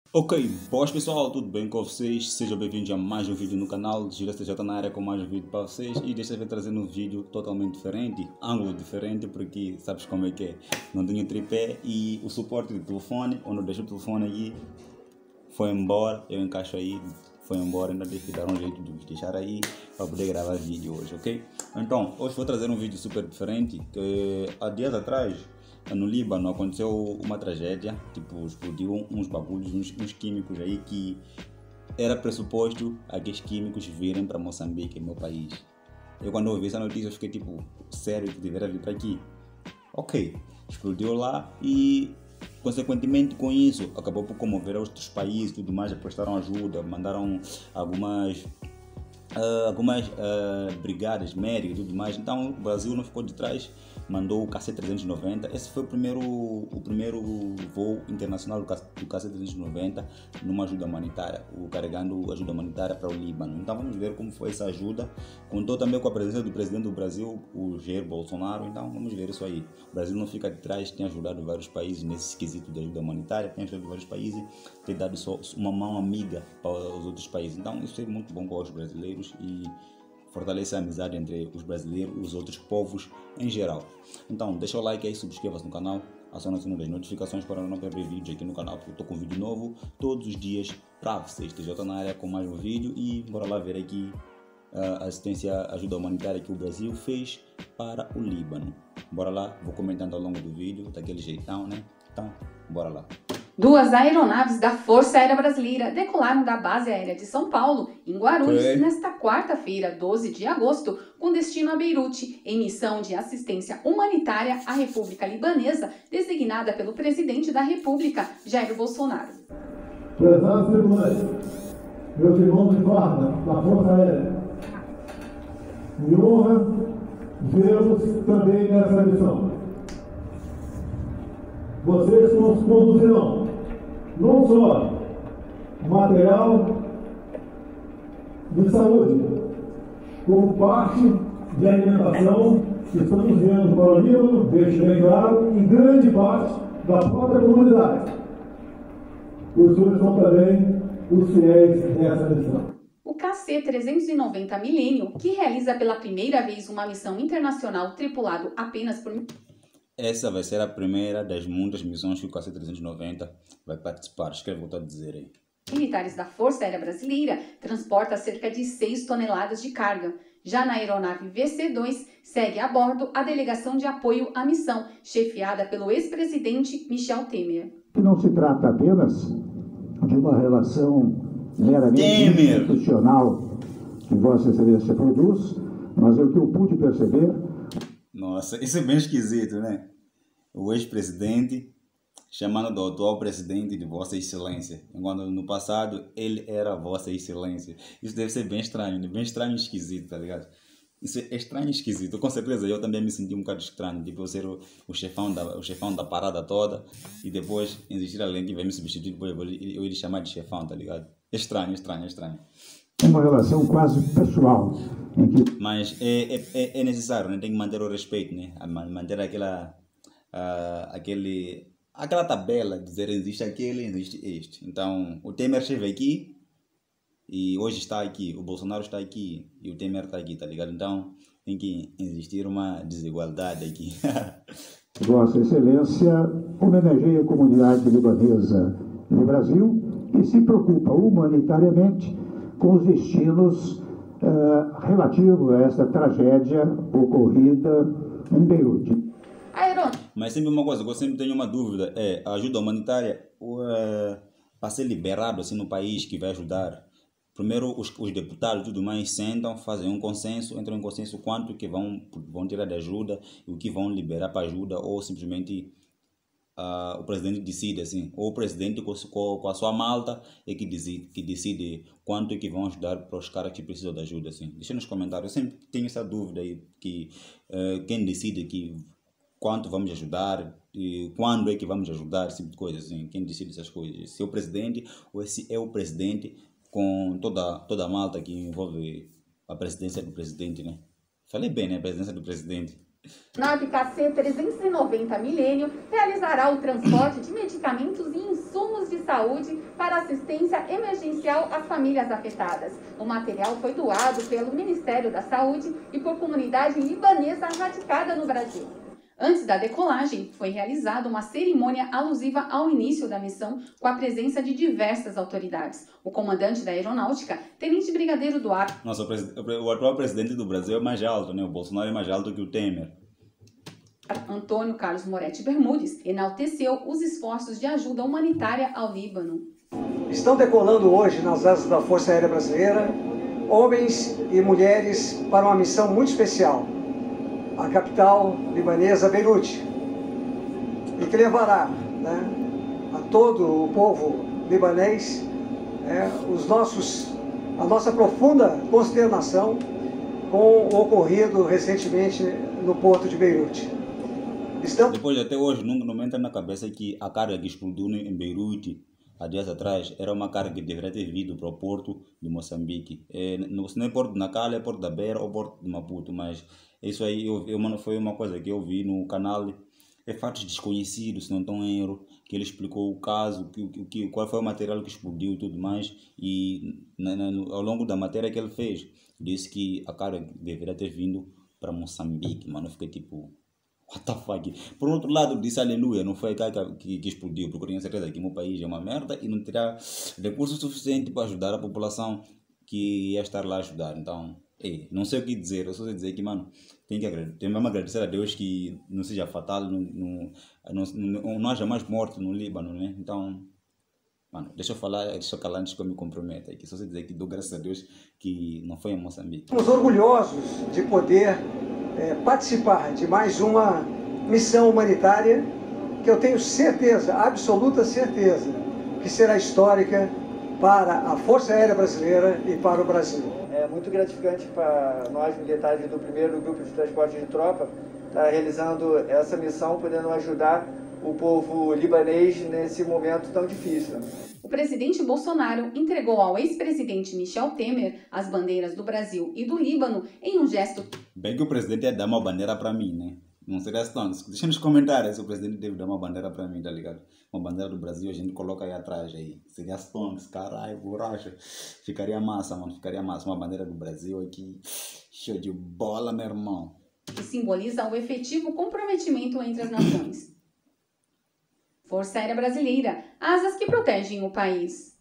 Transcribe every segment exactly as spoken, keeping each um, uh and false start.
Ok, boas pessoal, tudo bem com vocês? Sejam bem-vindos a mais um vídeo no canal. Gira C J na área com mais um vídeo para vocês. E desta vez trazendo um vídeo totalmente diferente, ângulo diferente, porque sabes como é que é. Não tenho tripé e o suporte do telefone, onde eu deixo o telefone aqui, foi embora. Eu encaixo aí, foi embora. Ainda tive que dar um jeito de deixar aí para poder gravar vídeo hoje, ok? Então, hoje vou trazer um vídeo super diferente. Que há dias atrás, no Líbano, aconteceu uma tragédia, tipo, explodiu uns bagulhos, uns, uns químicos aí que era pressuposto aqueles químicos virem para Moçambique, meu país. Eu quando ouvi essa notícia eu fiquei tipo, sério que deveria vir para aqui? Ok, explodiu lá e consequentemente com isso acabou por comover outros países e tudo mais, prestaram ajuda, mandaram algumas Uh, algumas uh, brigadas médicas e tudo mais. Então o Brasil não ficou de trás, mandou o K C trezentos e noventa. Esse foi o primeiro, o primeiro voo internacional do K C trezentos e noventa numa ajuda humanitária, o carregando ajuda humanitária para o Líbano. Então vamos ver como foi essa ajuda. Contou também com a presença do presidente do Brasil, o Jair Bolsonaro. Então vamos ver isso aí. O Brasil não fica de trás, tem ajudado vários países nesse quesito de ajuda humanitária, tem ajudado vários países, tem dado só uma mão amiga para os outros países. Então isso é muito bom para os brasileiros e fortalece a amizade entre os brasileiros e os outros povos em geral. Então deixa o like aí, subscreva-se no canal, acione o sino das notificações para não perder vídeos aqui no canal, porque eu estou com vídeo novo todos os dias para vocês. T J na área com mais um vídeo e bora lá ver aqui a assistência, ajuda humanitária que o Brasil fez para o Líbano. Bora lá, vou comentando ao longo do vídeo, daquele jeitão, né? Então, bora lá. Duas aeronaves da Força Aérea Brasileira decolaram da Base Aérea de São Paulo, em Guarulhos, okay, nesta quarta-feira, doze de agosto, com destino a Beirute, em missão de assistência humanitária à República Libanesa, designada pelo presidente da República, Jair Bolsonaro. Prezados tripulantes, meus irmãos de farda da Força Aérea, me honra vê-los também nessa missão. Vocês nos conduzirão não só material de saúde, como parte de alimentação que estamos vendo para o Líbano, deixe bem claro, e grande parte da própria comunidade. Os senhores são também os fiéis dessa missão. O K C trezentos e noventa Millennium, que realiza pela primeira vez uma missão internacional tripulado apenas por... Essa vai ser a primeira das muitas missões que o K C trezentos e noventa vai participar. Escreve o que eu estou a dizer aí. Militares da Força Aérea Brasileira transporta cerca de seis toneladas de carga. Já na aeronave V C dois, segue a bordo a delegação de apoio à missão, chefiada pelo ex-presidente Michel Temer. Que não se trata apenas de uma relação meramente Temer. institucional que Vossa Excelência produz, mas é o que eu pude perceber. Nossa, isso é bem esquisito, né? O ex-presidente chamando do atual presidente de Vossa Excelência, enquanto no passado ele era Vossa Excelência. Isso deve ser bem estranho, bem estranho e esquisito, tá ligado? Isso é estranho e esquisito. Com certeza eu também me senti um bocado estranho, tipo eu ser o, o, chefão, da, o chefão da parada toda e depois existir alguém que vai me substituir, depois eu ia chamar de chefão, tá ligado? É estranho, estranho, estranho. Uma relação quase pessoal. Em que... Mas é, é, é necessário, né? Tem que manter o respeito, né? Manter aquela, uh, aquele, aquela tabela, dizer existe aquele, existe este. Então, o Temer esteve aqui e hoje está aqui, o Bolsonaro está aqui e o Temer está aqui, tá ligado? Então, tem que existir uma desigualdade aqui. Vossa Excelência homenageia a comunidade libanesa no Brasil e se preocupa humanitariamente com os destinos uh, relativos a essa tragédia ocorrida em Beirute. Mas sempre uma coisa, eu sempre tenho uma dúvida, é a ajuda humanitária uh, para ser liberado assim no país que vai ajudar. Primeiro os, os deputados e tudo mais sentam, fazem um consenso, entram em consenso quanto que vão, vão tirar de ajuda e o que vão liberar para ajuda, ou simplesmente Uh, o presidente decide assim, ou o presidente com, com a sua malta é que decide, que decide quanto é que vão ajudar para os caras que precisam de ajuda assim. Deixa nos comentários, eu sempre tenho essa dúvida aí, que uh, quem decide que quanto vamos ajudar e quando é que vamos ajudar, esse tipo de coisa assim, quem decide essas coisas, se é o presidente ou se é o presidente com toda, toda a malta que envolve a presidência do presidente, né? Falei bem, né? A presidência do presidente. A nave K C trezentos e noventa Milênio realizará o transporte de medicamentos e insumos de saúde para assistência emergencial às famílias afetadas. O material foi doado pelo Ministério da Saúde e por comunidade libanesa radicada no Brasil. Antes da decolagem, foi realizada uma cerimônia alusiva ao início da missão, com a presença de diversas autoridades. O comandante da aeronáutica, Tenente Brigadeiro do Ar. Nossa, o atual presidente do Brasil é mais alto, né? O Bolsonaro é mais alto que o Temer. Antônio Carlos Moretti Bermudes enalteceu os esforços de ajuda humanitária ao Líbano. Estão decolando hoje nas asas da Força Aérea Brasileira homens e mulheres para uma missão muito especial, a capital libanesa Beirute, e que levará, né, a todo o povo libanês é, os nossos, a nossa profunda consternação com o ocorrido recentemente no porto de Beirute. Estamos... Depois, até hoje, não, não me entra na cabeça que a carga que explodiu em Beirute há dias atrás era uma carga que deveria ter vindo para o porto de Moçambique. É, não, não é porto de Nacala, é porto da Beira ou porto de Maputo, mas isso aí eu, eu, mano, foi uma coisa que eu vi no canal. É fatos desconhecidos, se não estão em erro, que ele explicou o caso, que, que, qual foi o material que explodiu e tudo mais. E na, na, ao longo da matéria que ele fez, disse que a carga deveria ter vindo para Moçambique, mano. Eu fiquei tipo... What the fuck? Por outro lado, disse aleluia, não foi a carga que, que explodiu, porque eu tenho certeza que o meu país é uma merda e não terá recursos suficientes para ajudar a população que ia estar lá a ajudar. Então, ei, não sei o que dizer, eu só sei dizer que, mano, tem que agradecer, tem mesmo agradecer a Deus que não seja fatal, não, não, não, não, não haja mais morte no Líbano, né? Então, mano, deixa eu falar, deixa eu calar antes que eu me comprometa aqui. Só sei dizer que dou graças a Deus que não foi em Moçambique. Estamos orgulhosos de poder É, participar de mais uma missão humanitária que eu tenho certeza, absoluta certeza, que será histórica para a Força Aérea Brasileira e para o Brasil. É muito gratificante para nós, militares do primeiro Grupo de Transporte de Tropa, estar realizando essa missão, podendo ajudar o povo libanês nesse momento tão difícil. O presidente Bolsonaro entregou ao ex-presidente Michel Temer as bandeiras do Brasil e do Líbano em um gesto... Bem que o presidente ia dar uma bandeira para mim, né? Não seria stonks. Deixa nos comentários se o presidente deve dar uma bandeira para mim, tá ligado? Uma bandeira do Brasil a gente coloca aí atrás aí. Seria stonks, caralho, borracha. Ficaria massa, mano, ficaria massa. Uma bandeira do Brasil aqui. Show de bola, meu irmão. Que simboliza o efetivo comprometimento entre as nações. Força Aérea Brasileira, asas que protegem o país.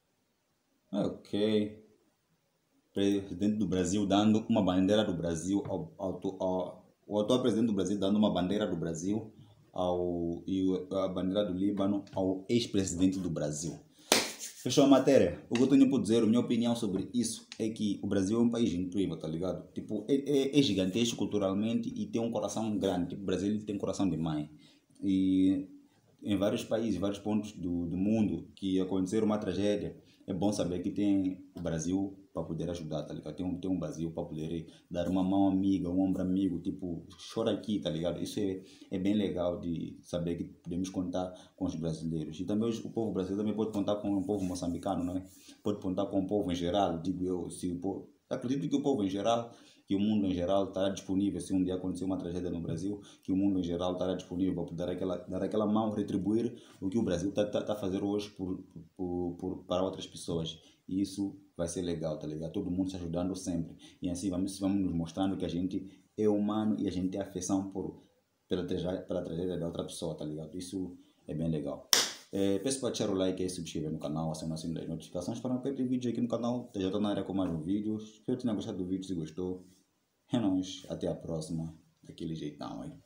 Ok. Presidente do Brasil dando uma bandeira do Brasil ao, ao, ao, o atual presidente do Brasil dando uma bandeira do Brasil ao, e a bandeira do Líbano ao ex-presidente do Brasil. Fechou a matéria. O que eu tenho para dizer, a minha opinião sobre isso é que o Brasil é um país incrível, tá ligado? Tipo, é, é, é gigantesco culturalmente e tem um coração grande. Tipo, o Brasil tem um coração de mãe. E em vários países, vários pontos do, do mundo que aconteceram uma tragédia, é bom saber que tem o Brasil para poder ajudar, tá ligado? Tem um, tem um Brasil para poder dar uma mão amiga, um ombro amigo, tipo, chora aqui, tá ligado? Isso é, é bem legal de saber que podemos contar com os brasileiros. E também o povo brasileiro também pode contar com o povo moçambicano, não é? Pode contar com o povo em geral, digo eu. Se o povo, acredito que o povo em geral, que o mundo em geral estará disponível, se um dia acontecer uma tragédia no Brasil, que o mundo em geral estará disponível para dar aquela, dar aquela mão, retribuir o que o Brasil está tá, tá fazendo hoje por, por, por, para outras pessoas. E isso vai ser legal, tá ligado? Todo mundo se ajudando sempre. E assim vamos, vamos nos mostrando que a gente é humano e a gente tem afeição por, pela, pela tragédia da outra pessoa, tá ligado? Isso é bem legal. É, peço para deixar o like aí, se inscrever no canal, acionar assim das notificações para não perder vídeo aqui no canal. Já estou na área com mais um vídeo. Espero que tenha gostado do vídeo. Se gostou, é nóis. Até a próxima. Daquele jeitão aí.